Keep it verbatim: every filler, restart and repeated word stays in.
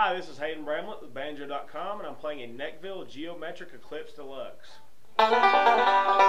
Hi, this is Hayden Bramlett with Banjo dot com, and I'm playing a Nechville Geometric Eclipse Deluxe.